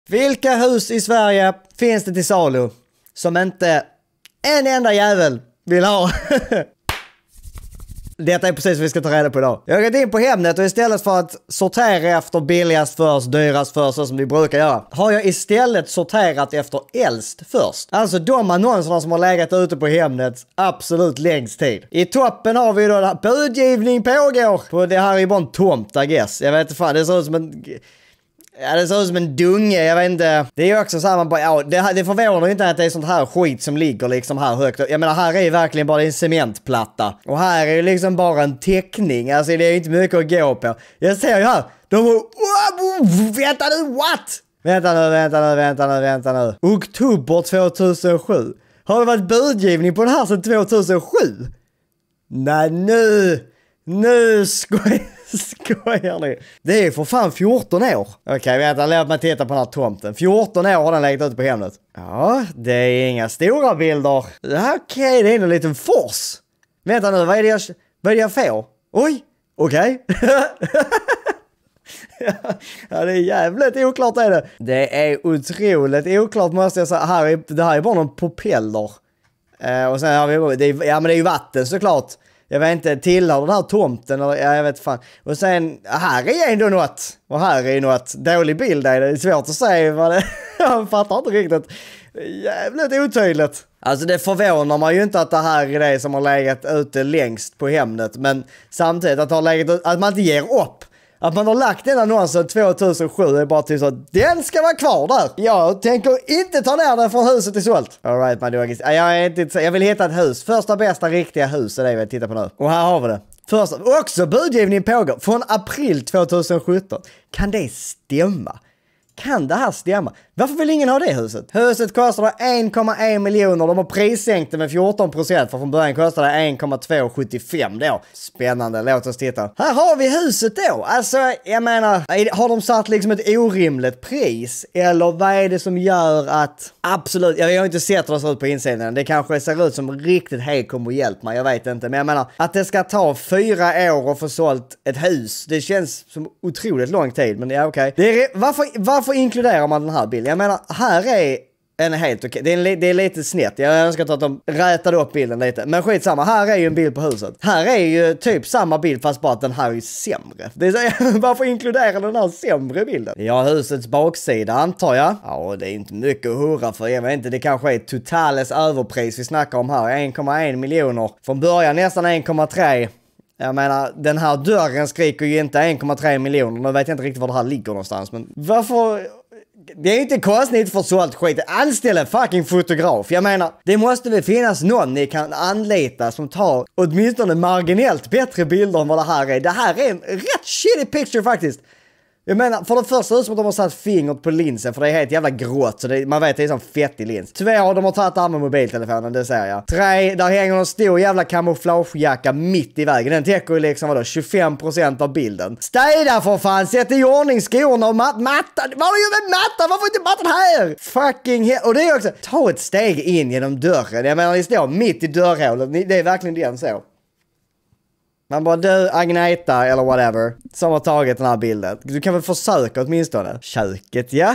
Vilka hus i Sverige finns det till salu som inte en enda jävel vill ha? Detta är precis vad vi ska ta reda på idag. Jag har gått in på Hemnet och istället för att sortera efter billigast först, dyrast först, så som vi brukar göra, har jag istället sorterat efter äldst först. Alltså de annonserna som har legat ute på Hemnet absolut längst tid. I toppen har vi då budgivning pågår. På det här är bara en tomt, I guess. Jag vet inte fan, det ser ut som en... Ja, det ser ut som en dunge, jag vet inte. Det är ju också samma bara, ja, det förvånar inte att det är sånt här skit som ligger liksom här högt. Jag menar, här är ju verkligen bara en cementplatta. Och här är ju liksom bara en teckning. Alltså det är ju inte mycket att gå på. Jag ser ju här, de har... Vänta nu, what? Vänta nu. Oktober 2007. Har det varit budgivning på den här sedan 2007? Nej, nu skojar ni. Det är för fan 14 år. Okej, vänta, låt mig titta på den här tomten. 14 år har den legat ute på Hemnet. Ja, det är inga stora bilder. Okej, det är en liten fors. Vänta nu, vad är det jag får? Oj, okej. Ja, det är jävligt oklart är det. Det är otroligt oklart måste jag säga. Det här är bara någon propeller. Och sen har vi, men det är ju vatten såklart. Jag vet inte, tillhör den här tomten eller jag vet fan. Och sen, här är ändå något. Och här är något. Dålig bild är det. Det är svårt att säga vad det jag fattar inte riktigt. Jävligt otydligt. Alltså det förvånar man ju inte att det här är det som har legat ute längst på Hemnet. Men samtidigt att, att man inte ger upp. Att man har lagt den annonsen 2007 är bara typ så att den ska vara kvar där. Jag tänker inte ta ner den från huset i sålt. Alright, my doggies. Jag vill hitta ett hus. Första bästa riktiga hus är det vi tittar på nu. Och här har vi det. Också budgivning pågår från april 2017. Kan det stämma? Kan det här stämma? Varför vill ingen ha det huset? Huset kostar 1,1 miljoner. De har prissänkt det med 14%. För från början kostade det 1,275 då. Spännande, låt oss titta. Här har vi huset då. Alltså, jag menar, har de satt liksom ett orimligt pris? Eller vad är det som gör att... Absolut, jag har inte sett vad det ser ut på insidan. Det kanske ser ut som riktigt hej kommer hjälp mig, jag vet inte. Men jag menar, att det ska ta 4 år att få sålt ett hus. Det känns som otroligt lång tid, men ja okej. Varför inkluderar man den här bilden? Jag menar, här är en helt okej. Det är lite snett. Jag önskar att de rätade upp bilden lite. Men skitsamma, här är ju en bild på huset. Här är ju typ samma bild fast bara att den här är sämre. Varför inkluderar den här sämre bilden? Ja, husets baksida antar jag. Ja, det är inte mycket att hurra för. Jag vet inte, det kanske är totales överpris vi snackar om här. 1,1 miljoner. Från början nästan 1,3. Jag menar, den här dörren skriker ju inte 1,3 miljoner. Nu vet jag inte riktigt var det här ligger någonstans. Men varför... Det är inte kostnadigt för sålt skit. Anställ en fucking fotograf. Jag menar, det måste väl finnas någon ni kan anlita som tar åtminstone marginellt bättre bilder än vad det här är. Det här är en rätt shitty picture faktiskt. Jag menar, för det första ut som att de har satt fingret på linsen, för det är helt jävla grått, så man vet det är som fettig lins. 2, de har tagit det här med mobiltelefonen, det ser jag. 3, där hänger en stor jävla kamouflagejacka mitt i vägen. Den täcker ju liksom, vadå, 25% av bilden. Städa för fan, sätt i ordning skorna och mattan. Vad har du gjort med mattan? Varför inte mattan här? Fucking och det är också, ta ett steg in genom dörren. Jag menar, ni står mitt i dörrhålet, det är verkligen den så. Man bara, du Agneta eller whatever som har tagit den här bilden. Du kan väl försöka åtminstone. Köket, ja.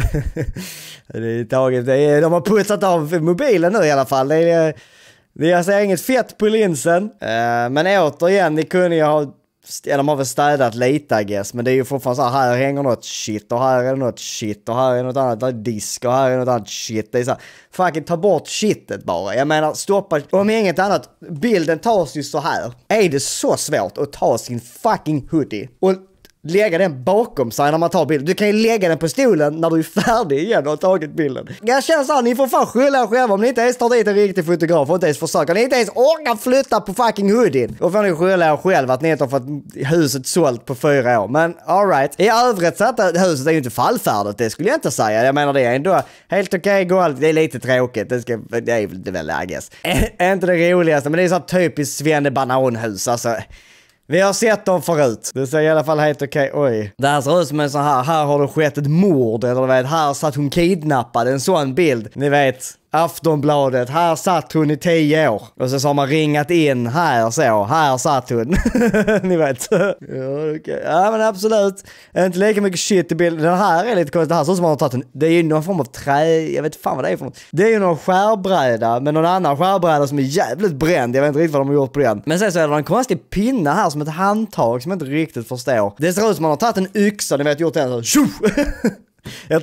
De har putsat av mobilen nu i alla fall. Jag ser inget fett på linsen. Men återigen, ni kunde ju ha... De har väl städat lite, I guess. Men det är ju fortfarande så här hänger något shit och här är något shit och här är något annat disk och här är något annat shit. Det är så här, fucking ta bort shitet bara. Jag menar, stoppa, om inget annat, bilden tas ju så här. Är det så svårt att ta sin fucking hoodie och lägga den bakom sig när man tar bilden? Du kan ju lägga den på stolen när du är färdig igen och har tagit bilden. Jag känner så här, ni får fan skylla själva om ni inte ens tar dit en riktig fotograf och inte ens försöker. Ni inte ens orkar flytta på fucking hoodien. Då får ni skylla själva att ni inte har fått huset sålt på 4 år. Men alright. I övrigt så att huset är ju inte fallfärdigt, det skulle jag inte säga. Jag menar, det är ändå helt okej, det är lite tråkigt. Det är väl, I guess. Inte det roligaste, men det är så typiskt svennebananhus, alltså. Vi har sett dem förut. Det ser i alla fall helt okej. Oj. Det här ser ut som en sån här. Här har det skett ett mord. Eller vet, här satt hon kidnappad. En sån bild. Ni vet. Aftonbladet, här satt hon i 10 år. Och så har man ringat in här så, här satt hon. Ni vet. Ja, okay. Ja, men absolut. Inte lika mycket shit i bilden. Den här är lite konstigt. Det här så som man har tagit en, det är ju någon form av trä, jag vet fan vad det är för något. Det är ju någon skärbräda, men någon annan skärbräda som är jävligt bränd. Jag vet inte riktigt vad de har gjort på den. Men sen så är det en konstig pinna här som ett handtag som jag inte riktigt förstår. Det ser ut som man har tagit en yxa, ni vet, gjort en så. Jag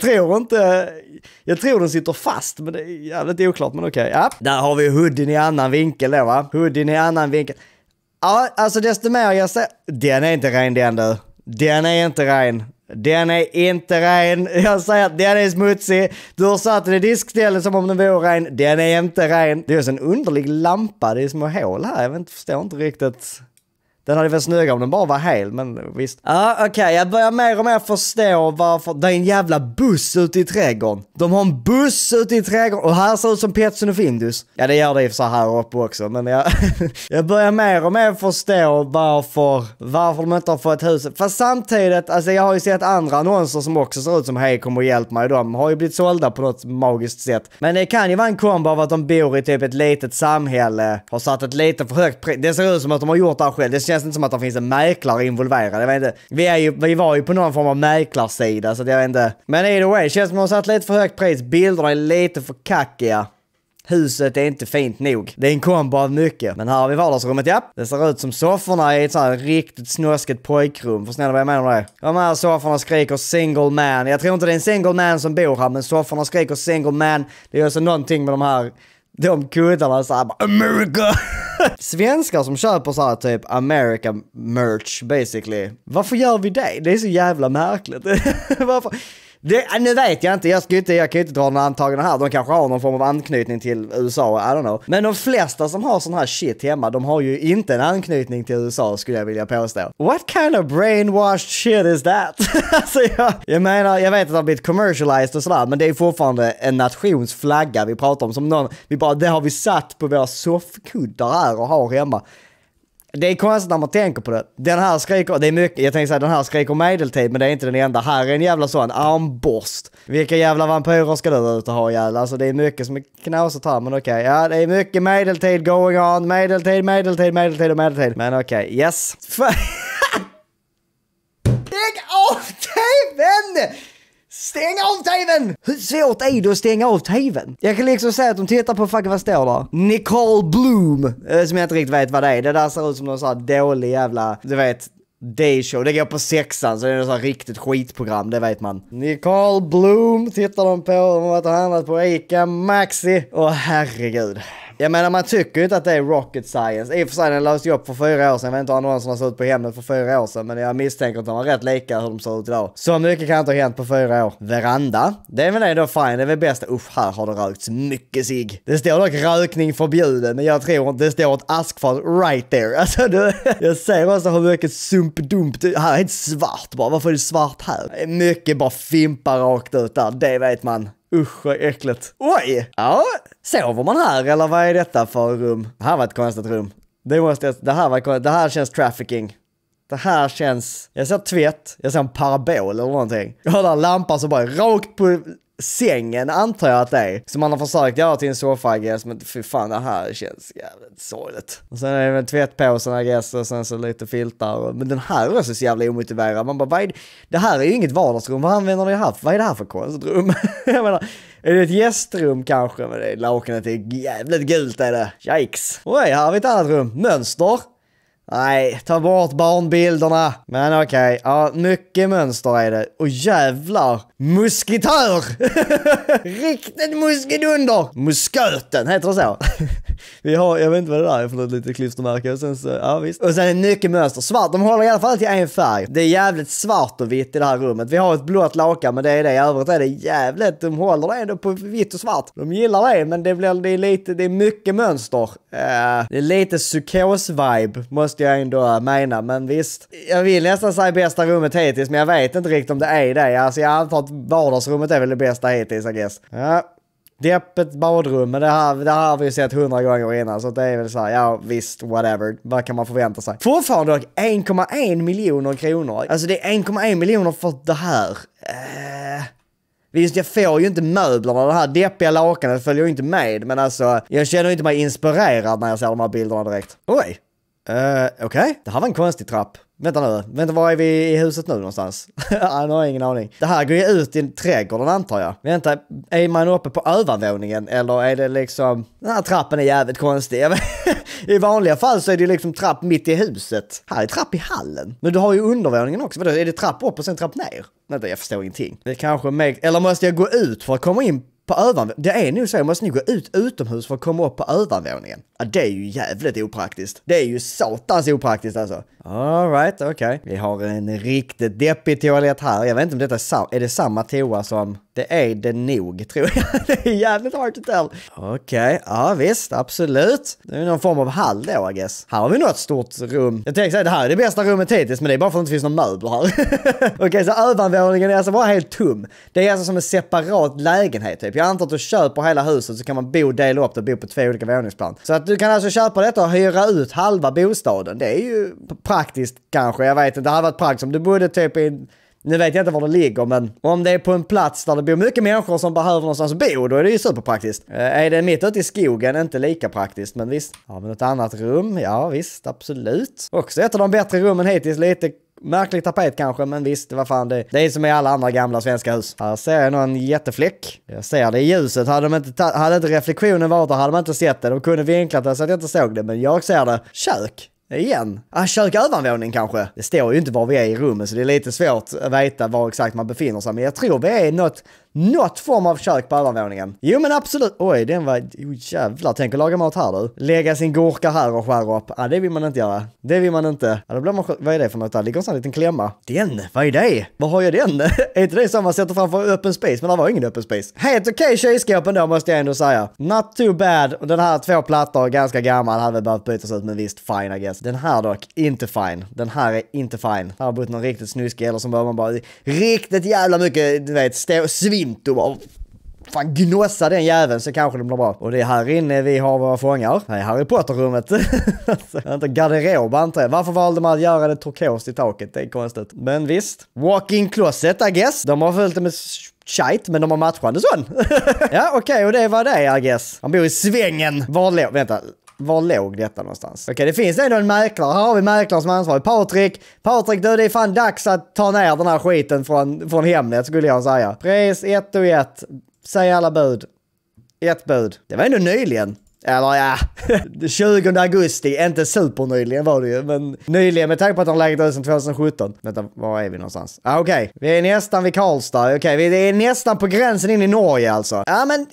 tror den sitter fast, men det är jävligt oklart, men okej. Ja. Där har vi hoodien i annan vinkel då, va? Hoodien i annan vinkel. Ja, alltså desto mer jag säger, den är inte ren den du. Den är inte ren. Den är inte ren. Jag säger att den är smutsig. Du har satt den i diskstället som om den vore ren. Den är inte ren. Det är så en underlig lampa. Det är små hål här. Jag förstår inte riktigt. Den hade väl snyggare om den bara var hel, men visst. Ja, okej. Jag börjar mer och mer förstå varför det är en jävla buss ute i trädgården. De har en buss ute i trädgården. Och här ser ut som Petsen och Findus. Ja, det gör det i så här uppe också. Men jag börjar mer och mer förstå varför de inte har fått huset. Fast samtidigt, alltså jag har ju sett andra annonser som också ser ut som hej, kom och hjälp mig. De har ju blivit sålda på något magiskt sätt. Men det kan ju vara en kombo av att de bor i typ ett litet samhälle. Har satt ett lite för högt pris. Det ser ut som att de har gjort det här själv. Det känns inte som att det finns en mäklare involverad. Jag vet inte. Vi var ju på någon form av mäklarsida, så jag vet inte. Men either way, känns som att de har satt lite för högt pris. Bilderna är lite för kackiga. Huset är inte fint nog. Det är en kombo av mycket. Men här har vi vardagsrummet, ja. Det ser ut som sofforna i ett sånt här riktigt snuskigt pojkrum. Förstår ni vad jag menar med det? De här sofforna skriker single man. Jag tror inte det är en single man som bor här, men sofforna skriker single man. Det är också någonting med de kuddarna så här, America! Svenskar som köper så här typ America merch basically. Varför gör vi det? Det är så jävla märkligt. Varför? Nu vet jag inte, jag kan ju inte dra några antaganden här. De kanske har någon form av anknytning till USA, I don't know. Men de flesta som har sån här shit hemma, de har ju inte en anknytning till USA, skulle jag vilja påstå. What kind of brainwashed shit is that? Alltså jag menar, jag vet att det har blivit commercialized och sådär, men det är fortfarande en nationsflagga vi pratar om. Som det har vi satt på våra soffkuddar här och har hemma. Det är konstigt när man tänker på det. Den här skriker, det är mycket, jag tänker säga den här skriker medeltid, men det är inte den enda. Här är en jävla sån armborst. Vilka jävla vampyrer ska du ut och ha jävla? Alltså det är mycket som är knasigt här, men okej. Ja, det är mycket medeltid going on. Medeltid. Men okej, yes. Lägg av TV:n! Stäng av TV:n! Hur svårt är det att stänga av TV:n? Jag kan liksom säga att de tittar på fucking vad står där. Nicole Bloom. Som jag inte riktigt vet vad det är. Det där ser ut som någon sån här dålig jävla, du vet, dayshow. Det går på 6:an, så det är något sån här riktigt skitprogram, det vet man. Nicole Bloom tittar de på. De har handlat på Ica Maxi. Åh herregud. Jag menar, man tycker ju inte att det är rocket science. I och för sig den löste upp för 4 år sedan. Jag vet inte om någon som har sett på hemmet för 4 år sedan. Men jag misstänker att de var rätt lika hur de ser ut idag. Så mycket kan inte ha hänt på 4 år. Veranda. Det är väl det då fine. Det är väl bäst. Här har det rökts mycket cigg. Det står dock rökning förbjuden. Men jag tror inte det står ett askfat right there. Alltså jag ser också hur mycket sumpdump. Här är helt svart bara. Varför är det svart här? Det är mycket bara fimpa rakt ut där. Det vet man. Usch, vad äckligt. Oj! Ja, sover man här eller vad är detta för rum? Det här var ett konstigt rum. Det här känns trafficking. Det här känns... Jag ser tvätt, jag ser en parabol eller någonting. Jag har där lampan som bara är rakt på sängen, antar jag att det är. Som man har försökt göra till en soffa, I guess. Men fy fan, det här känns jävligt sorgligt. Och sen är det en tvättpåsen, I guess. Och sen så lite filtar. Men den här är också så jävla omotiverad. Man bara, det här är ju inget vardagsrum. Vad använder det här? Vad är det här för konstigt rum? Jag menar, är det ett gästrum kanske? Men det är lakanet är jävligt gult är det. Yikes. Oj, här har vi ett annat rum. Mönster. Nej, ta bort barnbilderna. Men okej, ja, mycket mönster är det. Och jävlar, musketör! Riktigt muskedunder! Musköten, heter det så? Vi har, jag vet inte vad det där är för något litet klistermärke. Och sen så, ja visst. Och sen är det mycket mönster. Svart, de håller i alla fall till en färg. Det är jävligt svart och vitt i det här rummet. Vi har ett blått lakan, men det är det. I övrigt är det jävligt. De håller det ändå på vitt och svart. De gillar det, men det är mycket mönster. Det är lite psykos-vibe, måste jag ändå mena, men visst. Jag vill nästan säga bästa rummet hittills, men jag vet inte riktigt om det är det. Alltså jag antar att vardagsrummet är väl det bästa hittills, I guess. Ja. Deppet badrum, men det här har vi sett 100 gånger innan, så det är väl så här, ja visst, whatever. Vad kan man förvänta sig? Fortfarande dock 1,1 miljoner kronor. Alltså det är 1,1 miljoner för det här. Visst, jag får ju inte möblerna, det här deppiga lakanet följer ju inte med, men alltså, jag känner inte mig inspirerad när jag ser de här bilderna direkt. Oj! Okej. Det här var en konstig trapp. Vänta, var är vi i huset nu någonstans? Jag har ingen aning. Det här går ju ut i trädgården antar jag. Vänta, är man uppe på övervåningen eller är det liksom... Den här trappen är jävligt konstig. I vanliga fall så är det liksom trapp mitt i huset. Här är trapp i hallen. Men du har ju undervåningen också. Vadå, är det trapp upp och sen trapp ner? Vänta, jag förstår ingenting. Det kanske eller måste jag gå ut för att komma in på övervåningen? Det är nog så, jag måste nog gå ut utomhus för att komma upp på övervåningen. Ja, det är ju jävligt opraktiskt. Det är ju satans opraktiskt alltså. Alright, okej. Vi har en riktigt deppig toalett här. Jag vet inte om detta är det samma toa som... Det är det nog, tror jag. Det är jävligt hard to tell. Okej, ja visst, absolut. Det är någon form av hall då, I guess. Här har vi något stort rum. Jag tänkte säga, det här är det bästa rummet hittills, men det är bara för att det inte finns någon möbler här. Okej, så övervåningen är alltså bara helt tom. Det är alltså som en separat lägenhet typ. Jag antar att du köper hela huset så kan man dela upp det och bo på 2 olika våningsplan. Så att du kan alltså köpa detta och hyra ut halva bostaden. Det är ju praktiskt kanske, jag vet inte. Det hade varit praktiskt om du bodde typ i... Nu vet jag inte var det ligger, men om det är på en plats där det bor mycket människor som behöver någonstans att bo, då är det ju superpraktiskt. Är det mitt ute i skogen, inte lika praktiskt, men visst. Har vi något annat rum? Ja, visst, absolut. Också ett av de bättre rummen hittills, lite märklig tapet kanske, men visst, vad fan det är som i alla andra gamla svenska hus. Här ser jag någon jättefläck. Jag ser det i ljuset. Hade inte reflektionen varit där hade man inte sett det. De kunde vinklat det så att jag inte såg det, men jag ser det. Kök. Igen. Kök övervåning kanske. Det står ju inte var vi är i rummet så det är lite svårt att veta var exakt man befinner sig. Men jag tror vi är något form av kök på övervåningen. Jo men absolut. Oj, den var... jävlar, tänk att laga mat här du. Lägga sin gurka här och skära upp. Det vill man inte göra. Det vill man inte. Då blir man... Vad är det för något där? Ligger en sån liten klämma. Vad är det? Vad har jag den? Är inte det som man sätter framför öppen space? Men det var ingen öppen space. Helt okej kylskåp ändå måste jag ändå säga. Not too bad. Och den här 2 plattor, ganska gammal, hade väl behövt bytas ut, men visst, fine I guess. Den här dock, inte fine. Den här är inte fine. Här har bott någon riktigt snuskig eller som behöver man bara riktigt jävla mycket, du vet, svint och bara fan gnossa den jäveln så kanske det blir bra. Och det är här inne vi har våra fångar. Det är Harry Potter-rummet. Inte garderob antar jag. Varför valde man att göra det turkost i taket? Det är konstigt. Men visst. Walk-in closet I guess. De har följt det med shite, men de har matchande sån. Ja, okej, och det var det I guess. Han bor i svängen. Var låg detta någonstans? Okej, det finns ändå en mäklare. Här har vi mäklaren som är ansvarig. Patrik, du, det är fan dags att ta ner den här skiten från Hemnet, skulle jag säga. Pris 1 och 1. Säg alla bud. 1 bud. Det var ändå nyligen. Eller ja, 20 augusti, inte supernöjligen var det ju, men nyligen med tanke på att de lägger ut sedan 2017. Vänta, var är vi någonstans? Okej. Vi är nästan vid Karlstad, vi är nästan på gränsen in i Norge alltså. Ja men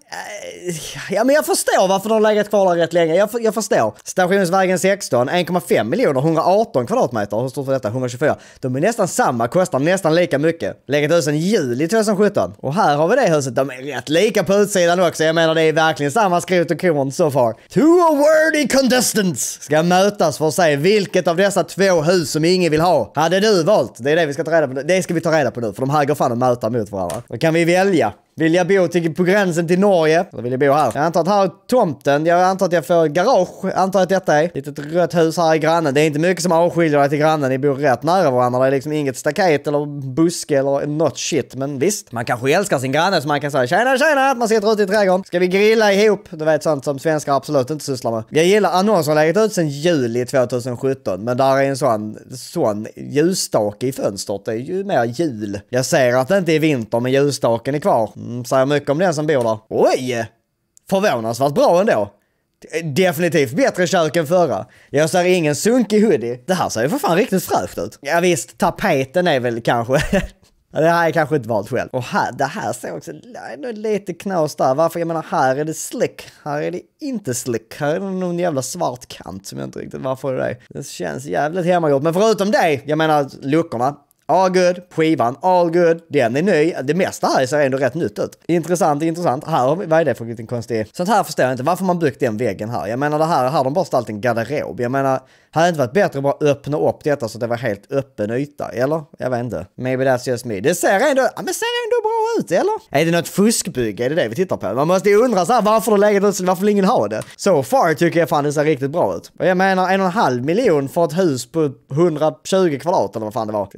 jag förstår varför de har legat kvar där rätt länge, jag förstår. Stationsvägen 16, 1,5 miljoner, 118 kvadratmeter, hur stort för detta? 124. De är nästan samma, kostar nästan lika mycket. Legat ut sedan juli 2017. Och här har vi det huset, de är rätt lika på utsidan också, jag menar det är verkligen samma skrot och korn så far. 2 worthy contestants ska mötas för att se vilket av dessa 2 hus som ingen vill ha hade du valt. Det är det vi ska ta reda på. Det ska vi ta reda på nu, för de här går fan och möta mot varandra. Då kan vi välja. Vill jag bo på gränsen till Norge? Eller vill jag bo här? Jag antar att här är tomten. Jag antar att jag får garage. Jag antar att detta är. Litet rött hus här i grannen. Det är inte mycket som avskiljer dig till grannen. Ni bor rätt nära varandra. Det är liksom inget staket eller buske eller något shit. Men visst, man kanske älskar sin granne så man kan säga tjena, man sitter ute i trädgården. Ska vi grilla ihop? Du vet sånt som svenskar absolut inte sysslar med. Jag gillar annonser har legat ut sedan juli 2017. Men där är en sån ljusstake i fönstret. Det är ju mer jul. Jag ser att det inte är vinter men ljusstaken är kvar. Säger mycket om den som bor där. Oj! Förvånansvärt bra ändå. Definitivt bättre kök än förra. Jag ser ingen sunkig hoodie. Det här ser ju för fan riktigt fräscht ut. Ja visst, tapeten är väl kanske... Det här är kanske inte valt själv. Och här, det här ser också lite knas där. Varför? Jag menar, här är det slick. Här är det inte slick. Här är det någon jävla svart kant som jag inte riktigt... Varför är det? Det känns jävligt hemmagjort. Men förutom det, jag menar luckorna. All good, skivan, all good, den är ny. Det mesta här ser ändå rätt nytt ut. Intressant. Här har vi, vad är det för liten konstig? Sånt här förstår jag inte, varför man byggt den väggen här. Jag menar det här har de bara ställt en garderob. Jag menar, hade det inte varit bättre att bara öppna upp detta så att det var helt öppen yta, eller? Jag vet inte. Maybe that's just me. Det ser ändå bra ut, eller? Är det något fuskbygge? Är det vi tittar på? Man måste ju undra så här, varför de lägger ut, varför ingen har det? So far tycker jag fan det ser riktigt bra ut. Och jag menar 1,5 miljon för ett hus på 120 kvadrat eller vad fan det var. Det är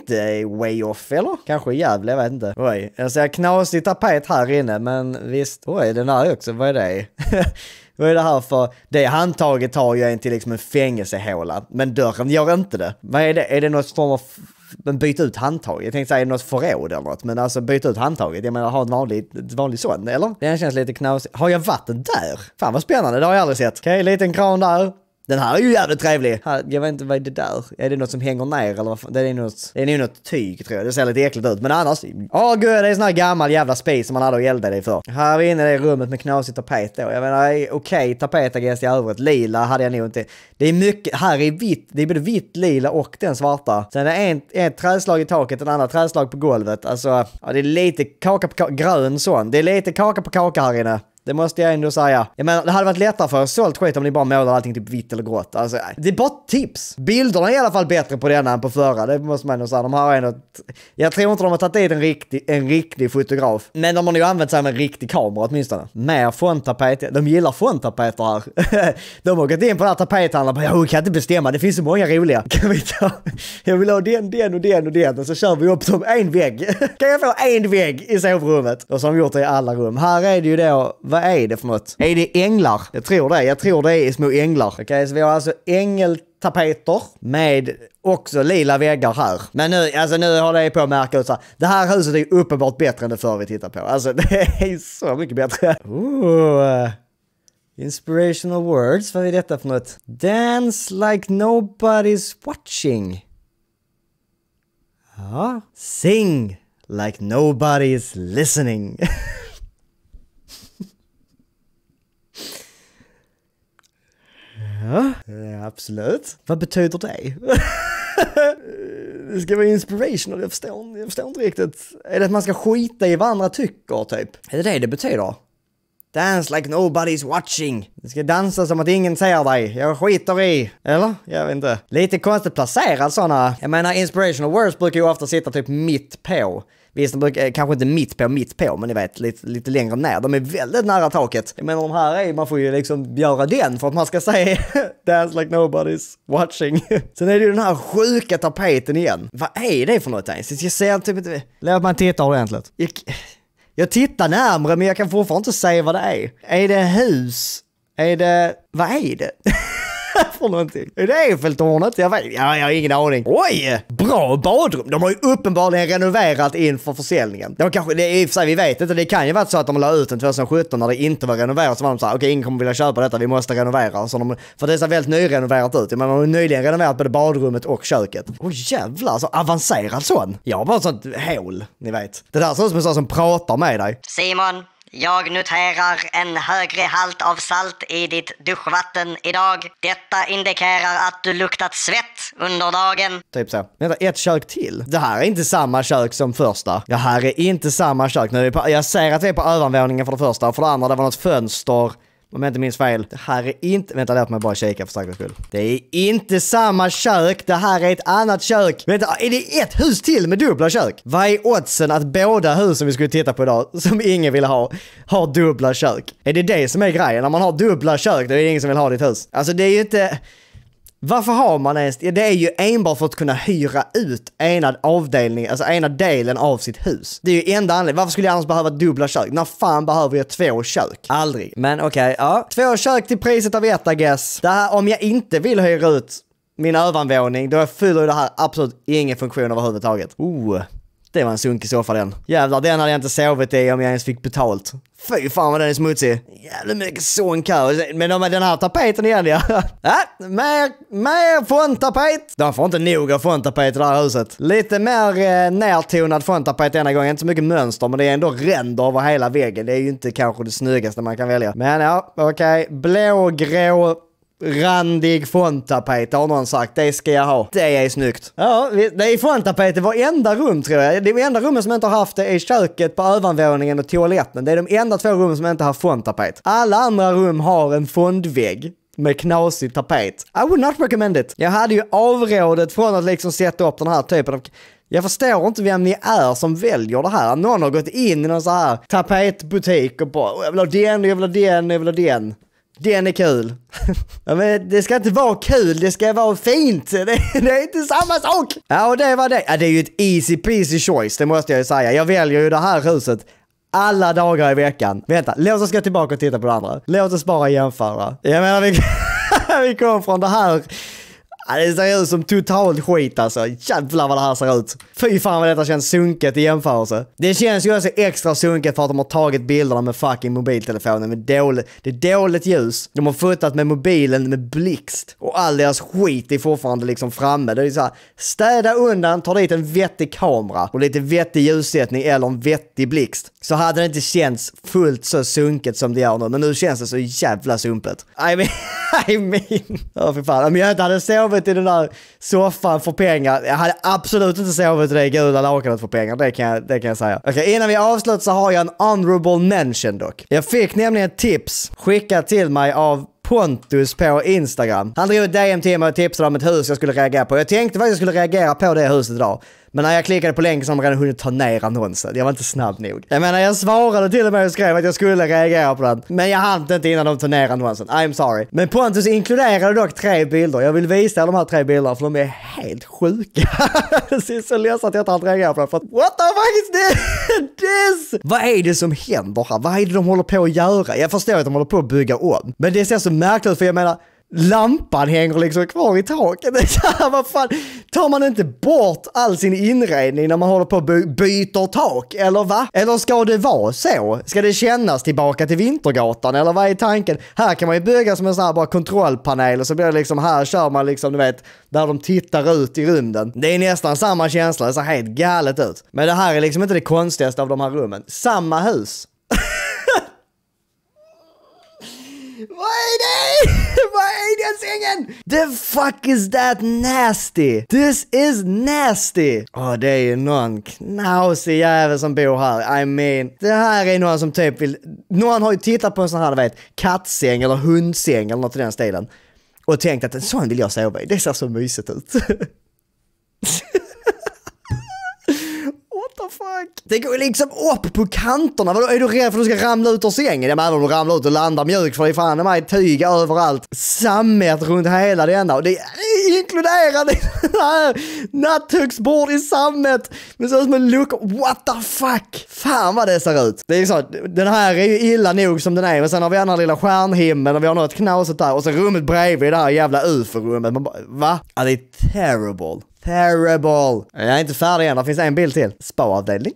inte way off, eller? Kanske jävla, jag vet inte. Oj, jag ser knasig tapet här inne, men visst. Oj, den här också, vad är det? Vad är det här för? Det handtaget har ju en till liksom en fängelsehåla, men dörren gör inte det. Vad är det? Är det något form av byta ut handtaget? Jag tänkte säga något förråd eller något, men alltså byta ut handtaget. Jag menar, ha ett vanligt sån, eller? Den känns lite knasig. Har jag vatten där? Fan vad spännande, det har jag aldrig sett. Okej, liten kran där. Den här är ju jävligt trevlig. Jag vet inte vad är det där. Är det något som hänger ner eller vad fan? Det är nog något tyg tror jag. Det ser lite äckligt ut. Men annars. Gud, det är sån här gammal jävla spis som man hade att elda dig för. Här inne i rummet med knasig tapet då. Jag menar, okej, tapetagäst i övrigt. Lila hade jag nog inte. Det är mycket, här är vitt. Det är både vitt, lila och den svarta. Sen är det ett träslag i taket, en annan träslag på golvet. Alltså, ja, det är lite kaka på kaka, grön sån. Det är lite kaka på kaka här inne. Det måste jag ändå säga. Jag menar, det hade varit lättare för sålt skit om ni bara målar allting typ vitt eller grått. Alltså, det är bara tips. Bilderna är i alla fall bättre på denna än på förra. Det måste man ändå säga. De har ändå... Jag tror inte de har tagit dit en riktig fotograf. Men de har ju använt sig av en riktig kamera åtminstone. Mer fonttapet. De gillar fonttapeter här. De har gått in på den här tapethandlaren. Jag kan inte bestämma. Det finns så många roliga. Kan vi ta... Jag vill ha den och den och den. Och så kör vi upp dem en vägg. Kan jag få en vägg i sovrummet? Och så har de gjort det i alla rum. Här är det ju då... Vad är det för något? Är det änglar? Jag tror det är små änglar. Okej, så vi har alltså ängeltapeter med också lila väggar här. Men nu har det på att märka ut så här. Det här huset är uppenbart bättre än det förr vi tittar på. Alltså det är så mycket bättre. Inspirational words. Vad är detta för något? Dance like nobody's watching. Ja. Sing like nobody's listening. Ja, absolut. Vad betyder det? Det ska vara inspirational, jag förstår inte riktigt. Är det att man ska skita i vad andra tycker, typ? Är det det betyder? Dance like nobody's watching. Du ska dansa som att ingen ser dig. Jag skiter i. Eller? Jag vet inte. Lite konstigt placerad sådana. Jag menar, inspirational words brukar ju ofta sitta typ mitt på. Visst, de brukar kanske inte mitt på, men ni vet, lite längre ner. De är väldigt nära taket. Jag menar, de här är, man får ju liksom göra den för att man ska säga dance like nobody's watching. Sen är det ju den här sjuka tapeten igen. Vad är det för något ens? Jag ser typ inte... Låt man titta ordentligt. Jag tittar närmare, men jag kan fortfarande inte säga vad det är. Är det hus? Är det... Vad är det? För någonting. Är det Eiffeltornet? Jag har ingen aning. Oj! Bra badrum. De har ju uppenbarligen renoverat inför försäljningen. De kanske, det är i och för sig, vi vet inte. Det kan ju vara så att de la ut den 2017 när det inte var renoverat. Så var de så här, okej, ingen kommer vilja köpa detta. Vi måste renovera. Så för det ser väldigt nyrenoverat ut. Man har nyligen renoverat både badrummet och köket. Jävlar, så avancerad sån. Jag har bara ett sånt hål, ni vet. Det där ser ut som en sån som pratar med dig. Simon, jag noterar en högre halt av salt i ditt duschvatten idag. Detta indikerar att du luktat svett under dagen. Typ så. Vänta, ett kök till. Det här är inte samma kök som första. Det här är inte samma kök. Jag ser att vi är på övervåningen för det första. Och för det andra, det var något fönster. Om jag inte minns fel. Det här är inte... Vänta, låt mig bara kika för säkerhets skull. Det är inte samma kök. Det här är ett annat kök. Vänta, är det ett hus till med dubbla kök? Vad är oddsen att båda husen vi skulle titta på idag, som ingen vill ha, har dubbla kök? Är det det som är grejen? När man har dubbla kök, då är det ingen som vill ha ditt hus. Alltså det är ju inte... Varför har man ens... Det är ju enbart för att kunna hyra ut ena avdelningen, alltså ena delen av sitt hus. Det är ju enda anledningen. Varför skulle jag annars behöva dubbla kök? När fan behöver jag 2 kök? Aldrig. Men okej, ja. 2 kök till priset av 1, I guess. Det här, om jag inte vill hyra ut min övervåning, då fyller det här absolut ingen funktion överhuvudtaget. Det var en sunkig soffa den. Jävlar, den hade jag inte sovit i om jag ens fick betalt. Fy fan vad den är smutsig. Jävla mycket sånkör. Men den här tapeten igen, ja. Mer fonttapet. De får inte nog av fonttapet i det här huset. Lite mer närtonad fonttapet denna gång. Inte så mycket mönster, men det är ändå ränder över hela väggen. Det är ju inte kanske det snyggaste man kan välja. Men ja, okej. Blågrå... randig fonttapet har någon sagt. Det ska jag ha. Det är snyggt. Ja, det är fonttapet i varenda rum tror jag. Det är de enda rummen som inte har haft det är köket på övervåningen och toaletten. Det är de enda 2 rummen som inte har fonttapet. Alla andra rum har en fondvägg med knasig tapet. I would not recommend it. Jag hade ju avrådet från att liksom sätta upp den här typen av... Jag förstår inte vem ni är som väljer det här. Någon har gått in i någon så här tapetbutik och bara jag vill ha den. Den är kul. Ja, men det ska inte vara kul, det ska vara fint. Det är inte samma sak. Ja, och det var det. Ja, det är ju ett easy peasy choice, det måste jag ju säga. Jag väljer ju det här huset alla dagar i veckan. Vänta, låt oss gå tillbaka och titta på det andra. Låt oss bara jämföra. Jag menar, vi kom från det här. Det ser ut som totalt skit alltså. Jävlar vad det här ser ut. Fy fan vad detta känns sunket i jämförelse. Det känns ju också extra sunket för att de har tagit bilderna med fucking mobiltelefonen med dåligt. Det är dåligt ljus. De har fotat med mobilen med blixt. Och all deras skit är fortfarande liksom framme. Det är så här, städa undan, ta dit en vettig kamera och lite vettig ljussättning eller en vettig blixt. Så hade det inte känts fullt så sunket som det gör nu. Men nu känns det så jävla sumpet. I mean. Ja, för fan. Om jag inte hade sovit i den där soffan för pengar. Jag hade absolut inte sovit i det gula lakanet för pengar. Det kan jag säga. Okej, innan vi avslutar så har jag en honorable mention dock. Jag fick nämligen ett tips skickat till mig av Pontus på Instagram. Han drog ett DM till mig och tipsade om ett hus jag skulle reagera på. Jag tänkte faktiskt att jag skulle reagera på det huset idag. Men när jag klickade på länken så har man redan hunnit ta ner annonsen. Jag var inte snabb nog. Jag menar, jag svarade till och med och skrev att jag skulle reagera på den. Men jag hann inte innan de tog ner annonsen. I'm sorry. Men Pontus inkluderade dock 3 bilder. Jag vill visa de här 3 bilderna för de är helt sjuka. Det ser så ledsamt att jag inte har reagerat på det. För att, what the fuck is this? Vad är det som händer här? Vad är det de håller på att göra? Jag förstår att de håller på att bygga om. Men det ser så märkligt ut för jag menar, lampan hänger liksom kvar i taket. Vad fan? Tar man inte bort all sin inredning när man håller på att byter tak? Eller va? Eller ska det vara så? Ska det kännas tillbaka till Vintergatan? Eller vad är tanken? Här kan man ju bygga som en sån här bara kontrollpanel och så blir det liksom, här kör man liksom, du vet, där de tittar ut i rymden. Det är nästan samma känsla, det ser helt galet ut. Men det här är liksom inte det konstigaste av de här rummen. Samma hus. Vad är det? Vad är den sängen? The fuck is that nasty? This is nasty. Det är ju någon knasig jävel som bor här. I mean, det här är någon som typ vill... Någon har ju tittat på en sån här, du vet, kattsäng eller hundsäng eller något i den stilen. Och tänkt att en sån vill jag sova i. Det ser så mysigt ut. What the fuck? Det går liksom upp på kanterna. Vadå, är du rädd för att du ska ramla ut ur sängen? Ja, men om du ramlar ut och landar mjukt för det är fan de här tyga överallt. Sammet runt hela det enda. Och det inkluderar det här nattduksbord i sammet. Men så som en look. What the fuck? Fan vad det ser ut. Det är så, den här är ju illa nog som den är. Men sen har vi den här lilla stjärnhimmeln och vi har något knaset där. Och så rummet bredvid det här jävla UFO-rummet. Man bara, va? Ja, det är terrible. Terrible. Jag är inte färdig än, det finns en bild till. Spa-avdelning.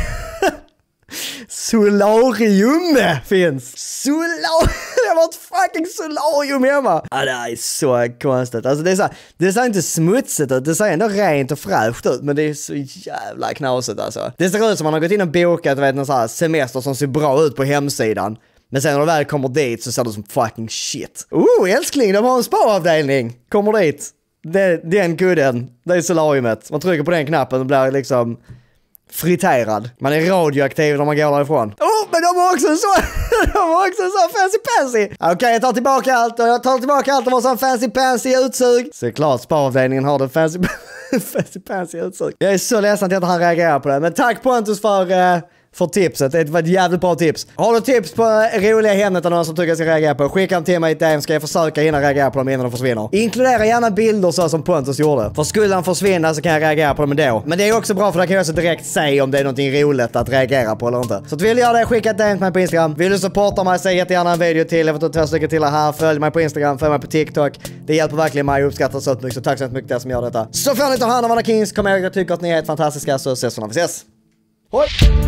Solarium finns. Det var ett fucking solarium hemma. Det är så konstigt. Alltså det ser inte smutsigt ut. Det ser ändå rent och fräscht ut. Men det är så jävla knasigt alltså. Det ser ut som man har gått in och bokat, vet, någon sån här semester som ser bra ut på hemsidan. Men sen när du väl kommer dit så ser det som fucking shit. Älskling, de har en spa-avdelning. Kommer dit. Den kudden, det är solariumet. Man trycker på den knappen och blir liksom friterad. Man är radioaktiv när man går därifrån. Men de har också så fancy-pansy. Okej, jag tar tillbaka allt och det var så fancy-pansy utsug. Så klart spa-avdelningen har det fancy-pansy utsug. Jag är så ledsen att jag inte hann reagera på det. Men tack Pontus för tipset. Det var ett jävligt bra tips. Har du tips på roliga hemnet eller någon som tycker jag ska reagera på? Skicka dem till mig i DM, ska jag försöka hinna reagera på dem innan de försvinner. Inkludera gärna bilder så som Pontus gjorde. För skulle han försvinna så kan jag reagera på dem ändå. Men det är också bra för där kan jag också direkt säga om det är någonting roligt att reagera på eller inte. Så vill jag det, skicka ett DM till mig på Instagram. Vill du supporta mig, säg jättegärna en video till. Jag får ta 2 stycken till här. Följ mig på Instagram, följ mig på TikTok. Det hjälper verkligen mig och uppskattar så mycket. Så tack så mycket till er som gör detta. Så får ni ta hand om alla kings. Kom ihåg, jag tycker att ni är helt fantastiska. Så ses vi när vi ses. Hoj!